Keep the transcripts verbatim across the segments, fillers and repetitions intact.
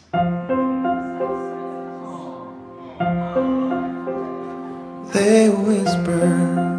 They whisper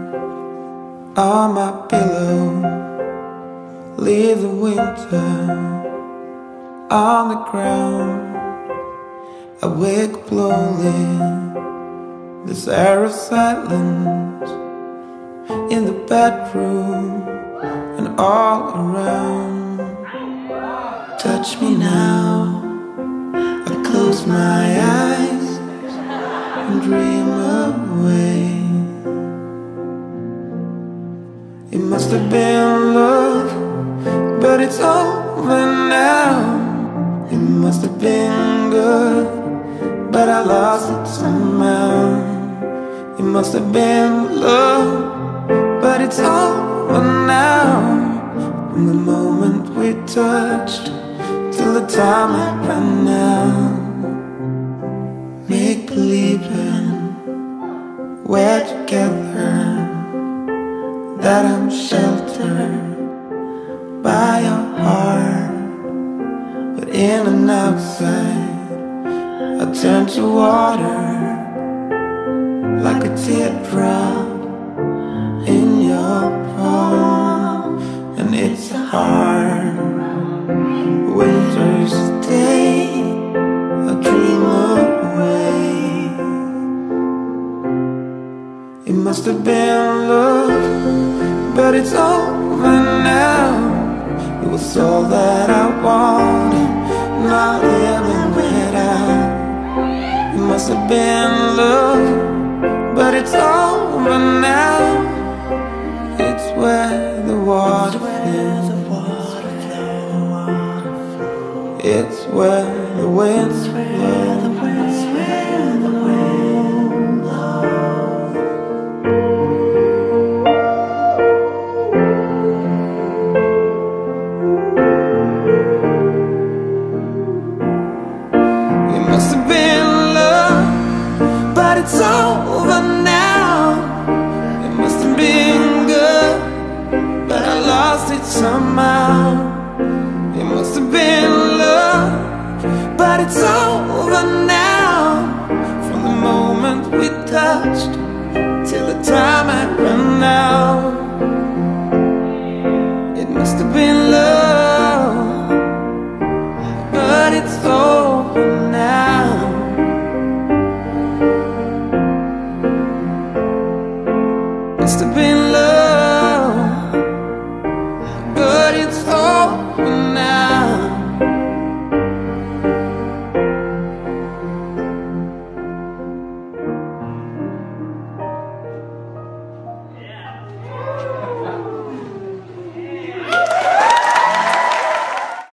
on my pillow, leave the winter on the ground. I wake up lonely, this air of silence in the bedroom and all around. Touch me now, I close my eyes and dream away. It must have been love, but it's over now. It must have been good, but I lost it somehow. It must have been love, but it's over now. From the moment we touched till the time I ran out. Make believing we're together, that I'm sheltered by your heart. But in and outside, I turn to water, like a teardrop in your palm. And it's a hard winter's day, a dream away. It must have been love, but it's over now. It was all that I wanted, not living without. It must have been love, but it's over now. It's where the water flows, it's where the winds blow. It's over now. It must have been good, but I lost it somehow. It must have been love, but it's over now. From the moment we touched till the time I run out. It must have been love, but it's over now.